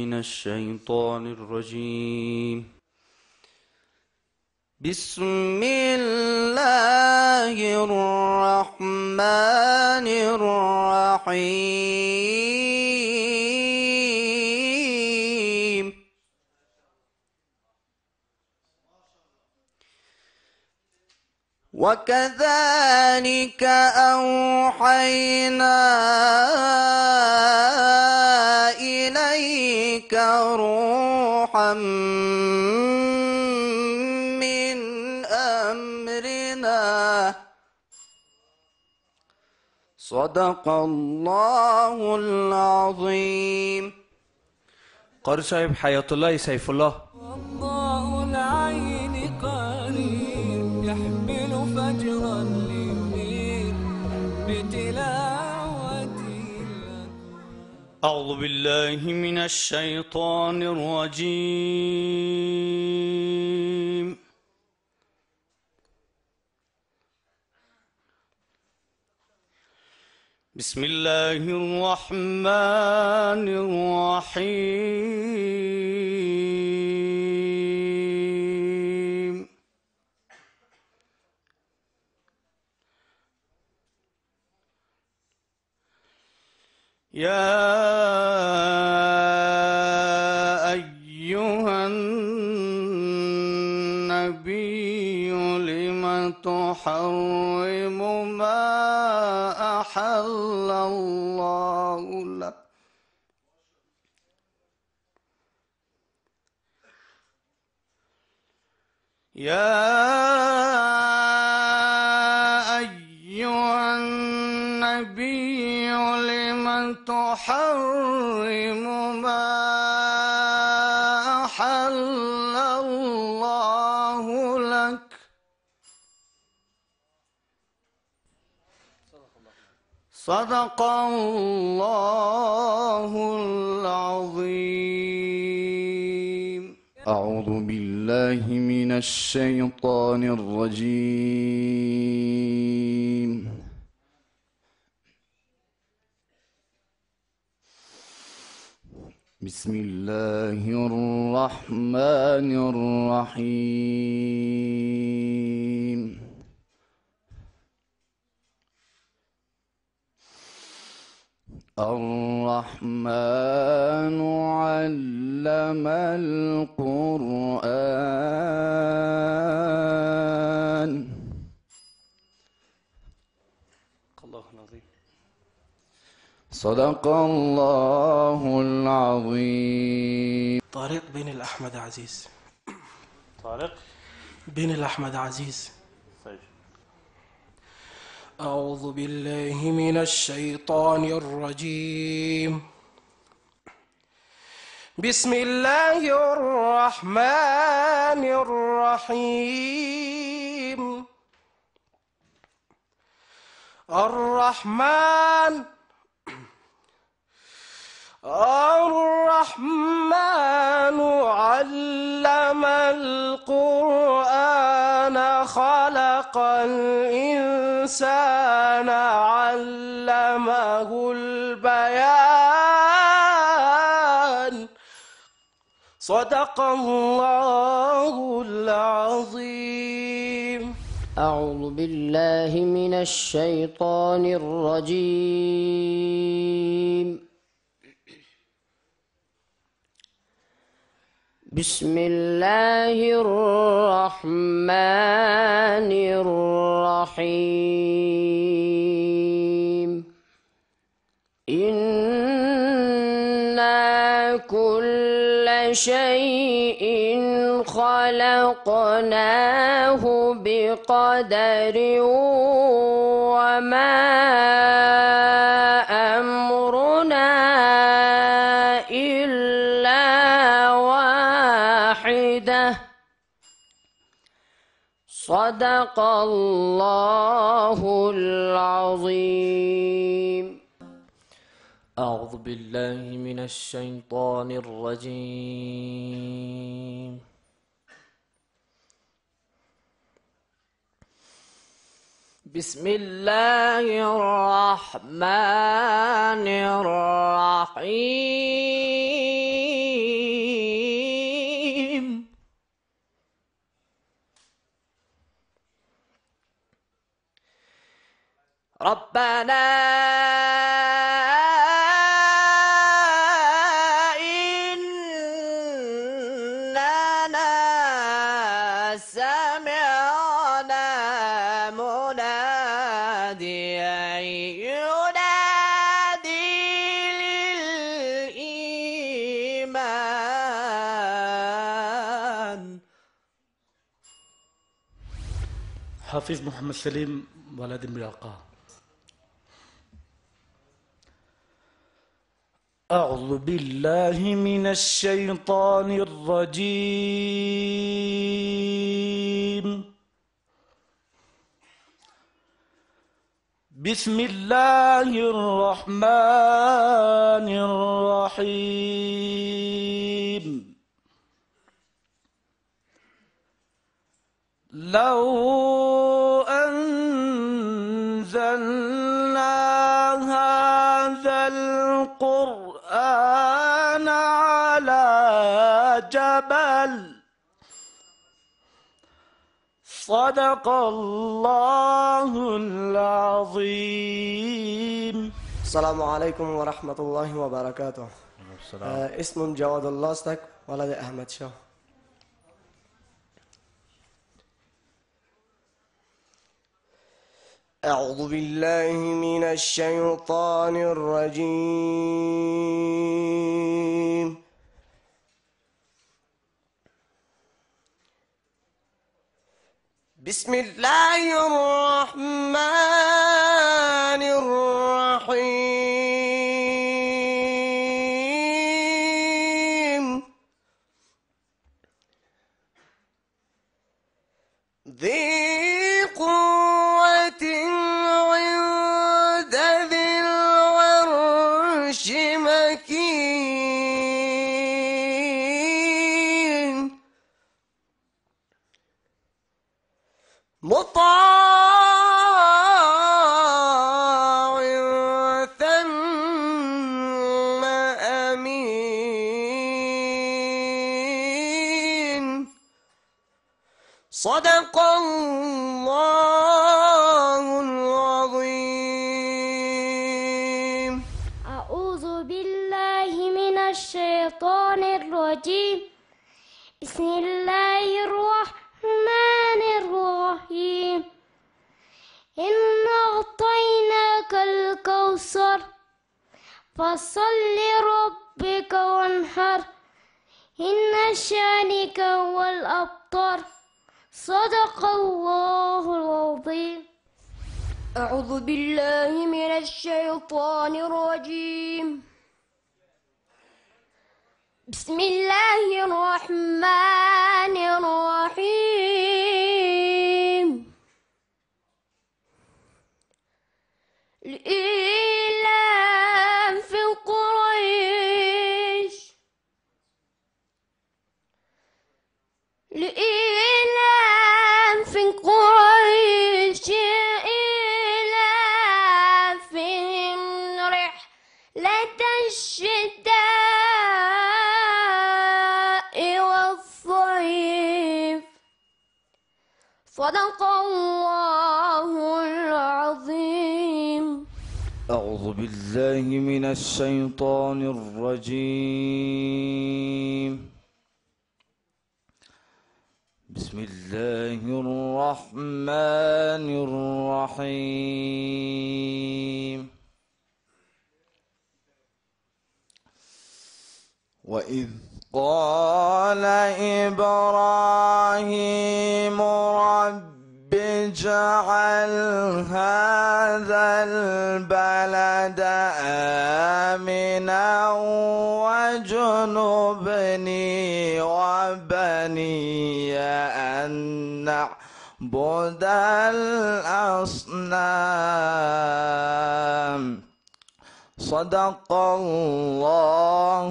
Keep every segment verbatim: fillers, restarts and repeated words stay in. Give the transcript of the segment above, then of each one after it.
من الشيطان الرجيم. بسم الله الرحمن الرحيم. وكذلك أوحينا إليك روحا من أمرنا. صدق الله العظيم. قاری صاحب حیات الله سیف الله. الله العين قريب يحمل فجرا للنيل بتلاوته. أعوذ بالله من الشيطان الرجيم. بسم الله الرحمن الرحيم. يا أيها النبي لم تحرم ما أحل الله لك. يا أيها النبي لم تحرم ما أحل الله لك. صدق الله العظيم. أعوذ بالله من الشيطان الرجيم. بسم الله الرحمن الرحيم. الرحمن علم القرآن. الله العظيم. صدق الله العظيم. طارق بن الأحمد عزيز. طارق بن الأحمد عزيز. طيب. أعوذ بالله من الشيطان الرجيم. بسم الله الرحمن الرحيم. الرحمن الرحمن علم القرآن خلق الإنسان علمه البيان. صدق الله العظيم. أعوذ بالله من الشيطان الرجيم. بسم الله الرحمن الرحيم. إنا كل شيء خلقناه بقدر وما أمرنا إلا واحدة. صدق الله العظيم. أعوذ بالله من الشيطان الرجيم. بسم الله الرحمن الرحيم. ربنا إننا سمعنا مناديا ينادي للإيمان. حافظ محمد سليم ولد مراقة. أعوذ بالله من الشيطان الرجيم. بسم الله الرحمن الرحيم. لو أنزلنا هذا القرآن على جبل صدق الله العظيم. السلام عليكم ورحمة الله وبركاته. آه اسم جواد الله استك ولد أحمد شاه. أعوذ بالله من الشيطان الرجيم. بسم الله الرحمن الرحيم. ذي قوة عند ذي العرش مكين مطاع ثم أمين. صدق الله العظيم. أعوذ بالله من الشيطان الرجيم. بسم الله الرحمن الرحيم. إنا أعطيناك الكوثر فصل لربك وانحر إن شانك هو الأبتر. صدق الله العظيم. أعوذ بالله من الشيطان الرجيم. بسم الله الرحمن الرحيم. لإيلاف قريش لإيلاف قريش إيلافهم رحلة الشتاء والصيف. صدق الله العظيم. أعوذ بالله من الشيطان الرجيم. بسم الله الرحمن الرحيم. وإذ قال إبراهيم رب اجعل هذا البلد آمنا واجنبني وبني أن نعبد الأصنام. صدق الله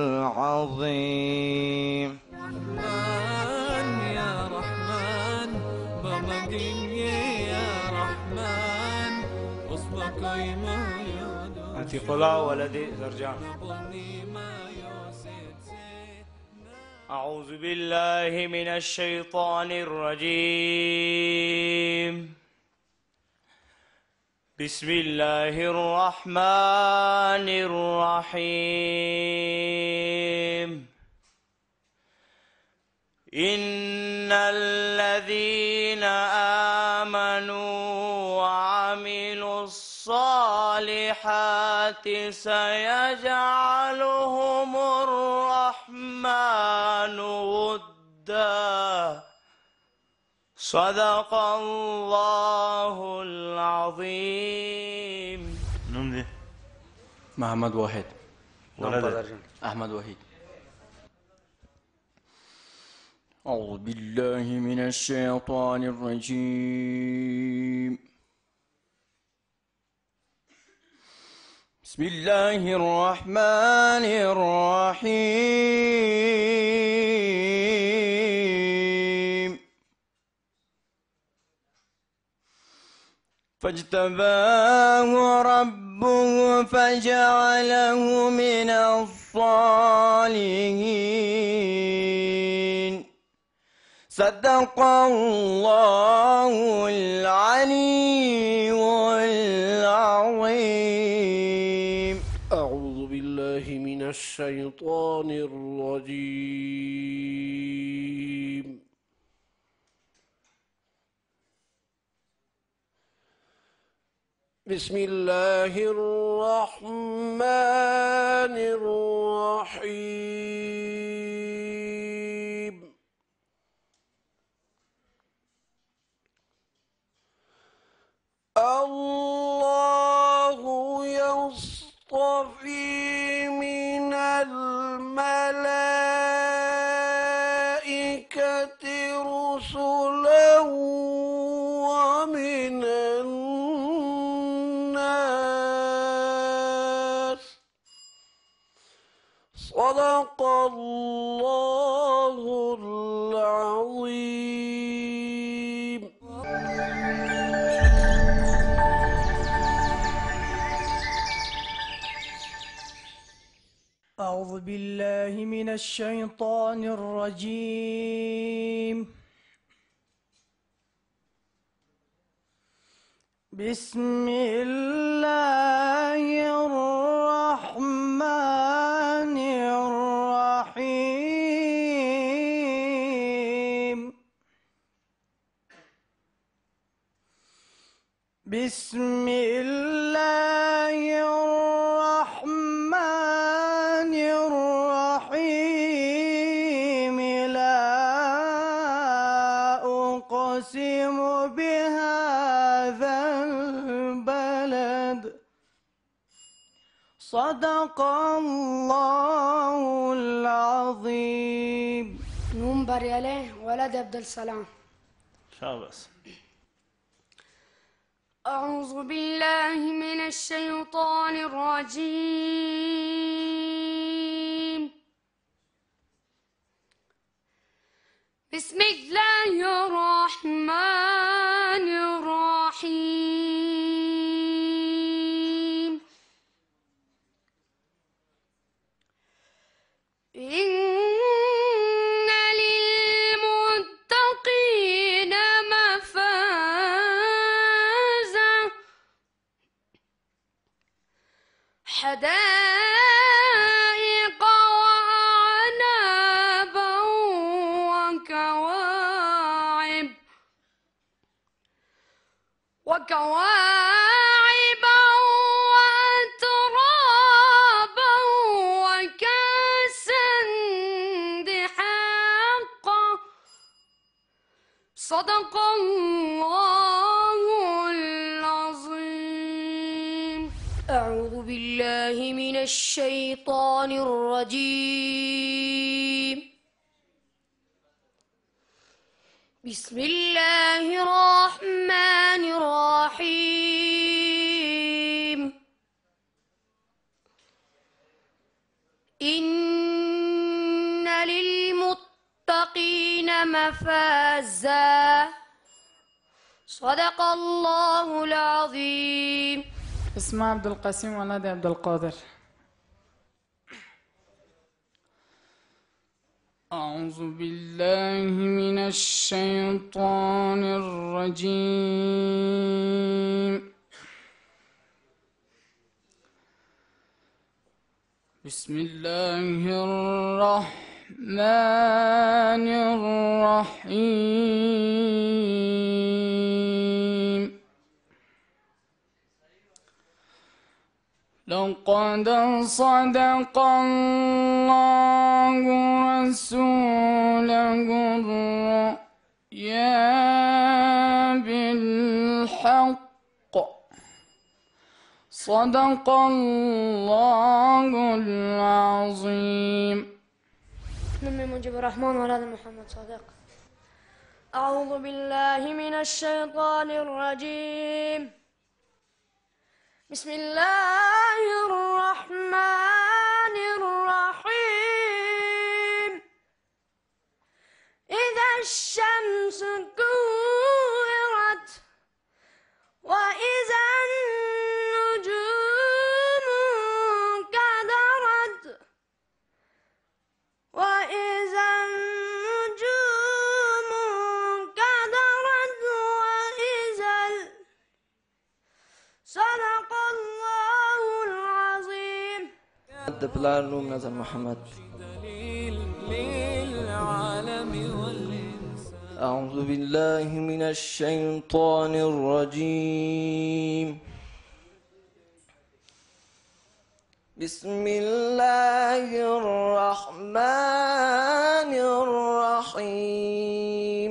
العظيم. رحمن يا رحمن بمدين يا رحمن اصلك ما يدو أنت قلا ولدي زرجان. أعوذ بالله من الشيطان الرجيم. بسم الله الرحمن الرحيم. إن الذين آمنوا وعملوا الصالحات سيجعلهم الرحمن ودا. صدق الله العظيم. نوم دي محمد واحد. ولد أحمد وحيد. أعوذ بالله من الشيطان الرجيم. بسم الله الرحمن الرحيم. فاجتباه ربه فجعله من الصالحين. صدق الله العلي العظيم. أعوذ بالله من الشيطان الرجيم. بسم الله الرحمن الرحيم. الله يصطفي من الملائكة رسلا ومن الناس. صدق الله العظيم. أعوذ بالله من الشيطان الرجيم. بسم الله الرحمن الرحيم. بسم الله الرحمن الرحيم. لا أقسم بهذا البلد. صدق الله العظيم. نون بريالي ولد عبد السلام. شابس. أعوذ بالله من الشيطان الرجيم. بسم الله الرحمن الرحيم. إن للمتقين مفازا حدائق وأعنابا وكواعب وكواعب وأترابا وكأسا دحاقا. صدق الله العظيم. أعوذ بالله من الشيطان الرجيم. بسم الله الرحمن الرحيم. إن للمتقين مفازا. صدق الله العظيم. اسمه عبد القاسم ولد عبد القادر. أعوذ بالله من الشيطان الرجيم. بسم الله الرحمن الرحيم لقد صدق الله رسوله الرؤيا بالحق صدق الله العظيم. نمي منجب الرحمن ولد محمد صادق. أعوذ بالله من الشيطان الرجيم. بسم الله الرحمن الرحيم. إذا الشمس كورت وإذا النجوم انكدرت وإذا النجوم انكدرت وإذا ال- صدق الله العظيم. Deplar Nazar Muhammad. للعالم والإنسان. أعوذ بالله من الشيطان الرجيم. بسم الله الرحمن الرحيم.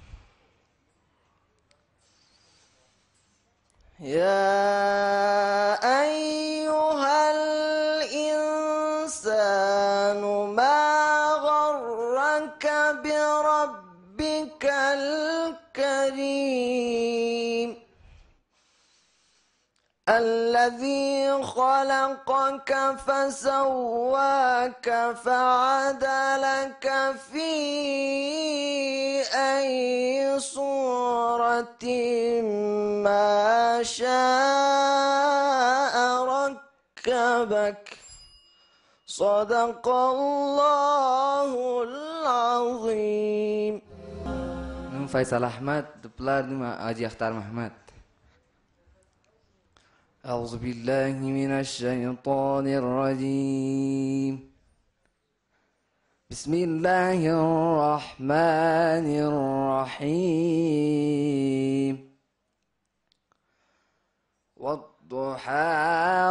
يا أيها الإنسان ما غرك بربك الكريم الذي خلقك فسواك فعدلك في أي صورة ما شاء ركبك صدق الله العظيم. Faisal Ahmad, Deplar Haji Akhtar Muhammad. أعوذ بالله من الشيطان الرجيم. بسم الله الرحمن الرحيم. والضحى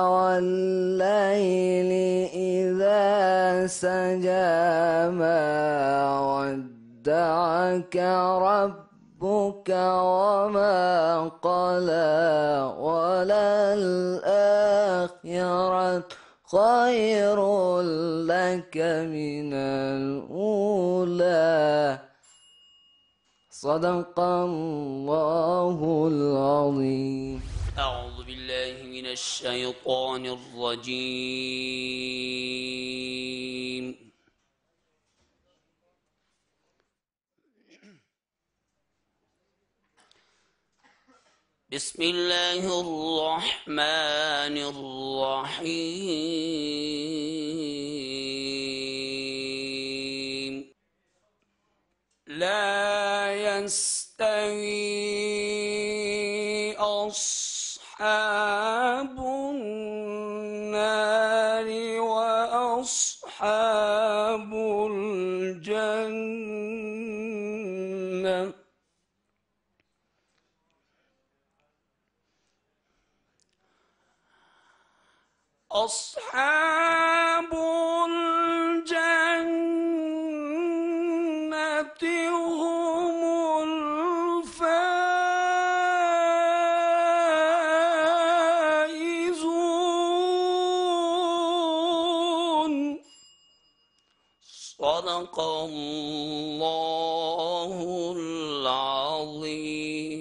والليل إذا سجى ما ودعك ربك وما قلى وللآخرة خير لك من الأولى صدق الله العظيم. أعوذ بالله من الشيطان الرجيم. بسم الله الرحمن الرحيم. لا يستوي أصحاب النار وأصحاب الجنة أصحاب الجنة هم الفائزون صدق الله العظيم.